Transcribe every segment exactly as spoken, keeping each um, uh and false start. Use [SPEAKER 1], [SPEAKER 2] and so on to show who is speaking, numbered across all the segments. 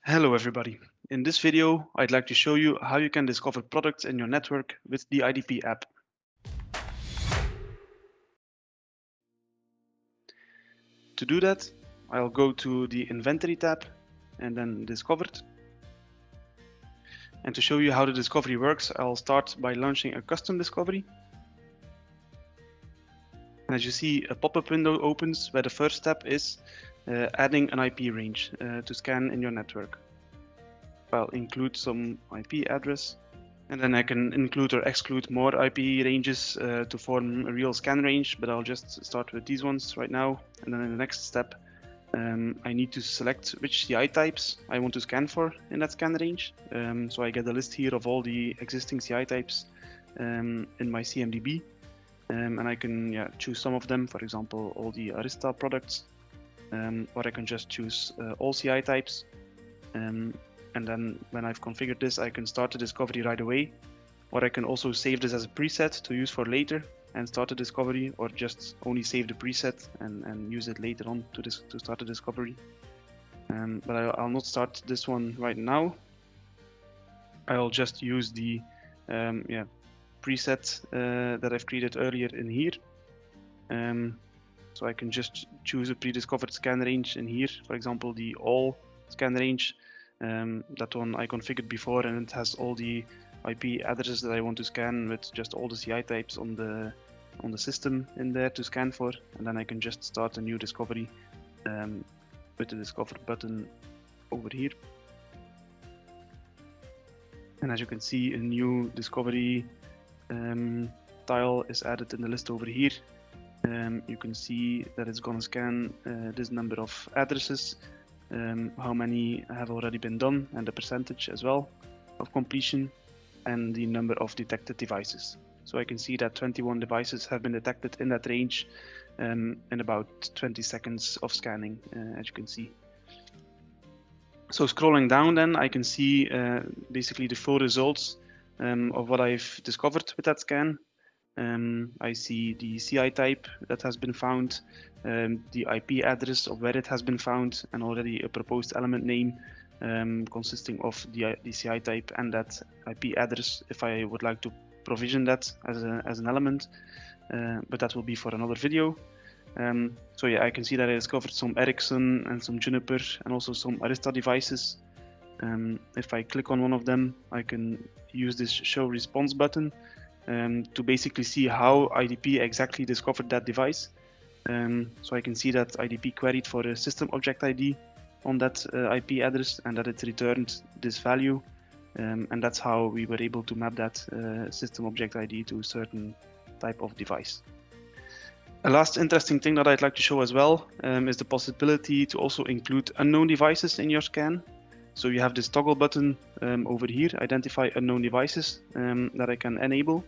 [SPEAKER 1] Hello everybody. In this video, I'd like to show you how you can discover products in your network with the I D P app. To do that, I'll go to the Inventory tab and then Discovered. And to show you how the discovery works, I'll start by launching a custom discovery. And as you see, a pop-up window opens where the first step is uh, adding an I P range uh, to scan in your network. I'll include some I P address, and then I can include or exclude more I P ranges uh, to form a real scan range, but I'll just start with these ones right now. And then in the next step, um, I need to select which C I types I want to scan for in that scan range. Um, so I get a list here of all the existing C I types um, in my C M D B, um, and I can yeah, choose some of them, for example, all the Arista products, um, or I can just choose uh, all C I types. Um, And then when I've configured this, I can start the discovery right away, or I can also save this as a preset to use for later and start the discovery, or just only save the preset and, and use it later on to, this, to start the discovery. Um, but I, I'll not start this one right now. I'll just use the um, yeah, preset uh, that I've created earlier in here. Um, so I can just choose a pre-discovered scan range in here, for example, the all scan range. Um, that one I configured before, and it has all the I P addresses that I want to scan with just all the C I types on the on the system in there to scan for, and then I can just start a new discovery um, with the discover button over here. And as you can see, a new discovery um, tile is added in the list over here. Um, you can see that it's going to scan uh, this number of addresses. Um, how many have already been done, and the percentage as well of completion, and the number of detected devices. So I can see that twenty-one devices have been detected in that range um, in about twenty seconds of scanning, uh, as you can see. So scrolling down, then I can see uh, basically the full results um, of what I've discovered with that scan. Um, I see the C I type that has been found, um, the I P address of where it has been found, and already a proposed element name um, consisting of the, the C I type and that I P address if I would like to provision that as, a, as an element, uh, but that will be for another video. Um, so yeah, I can see that I discovered some Ericsson and some Juniper and also some Arista devices. Um, if I click on one of them, I can use this show response button Um, to basically see how I D P exactly discovered that device. Um, so I can see that I D P queried for a system object I D on that uh, I P address, and that it returned this value. Um, and that's how we were able to map that uh, system object I D to a certain type of device. A last interesting thing that I'd like to show as well um, is the possibility to also include unknown devices in your scan. So you have this toggle button um, over here, identify unknown devices, um, that I can enable.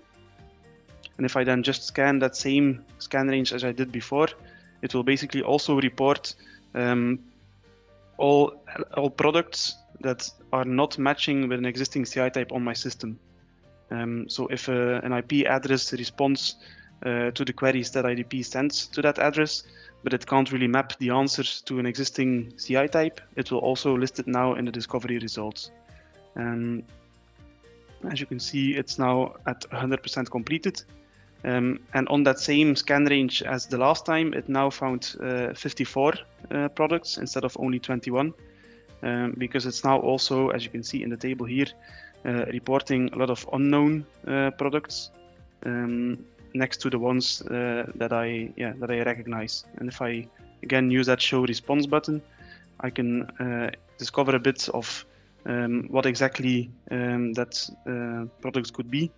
[SPEAKER 1] And if I then just scan that same scan range as I did before, it will basically also report um, all, all products that are not matching with an existing C I type on my system. Um, so if uh, an I P address responds uh, to the queries that I D P sends to that address, but it can't really map the answers to an existing C I type, it will also list it now in the discovery results. Um, as you can see, it's now at one hundred percent completed. Um, and on that same scan range as the last time, it now found uh, fifty-four uh, products instead of only twenty-one, um, because it's now also, as you can see in the table here, uh, reporting a lot of unknown uh, products um, next to the ones uh, that I yeah that I recognize. And if I again use that show response button, I can uh, discover a bit of um, what exactly um, that uh, products could be.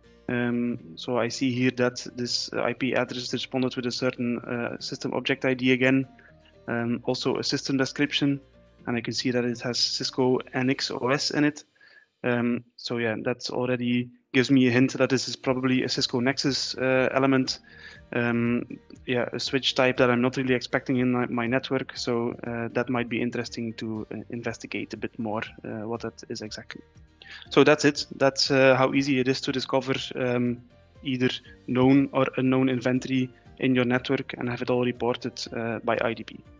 [SPEAKER 1] Um, so I see here that this I P address responded with a certain uh, system object I D again, um, also a system description, and I can see that it has Cisco N X O S in it. Um, so yeah, that already gives me a hint that this is probably a Cisco Nexus uh, element. Um, yeah, a switch type that I'm not really expecting in my, my network. So uh, that might be interesting to uh, investigate a bit more uh, what that is exactly. So that's it. That's uh, how easy it is to discover um, either known or unknown inventory in your network and have it all reported uh, by I D P.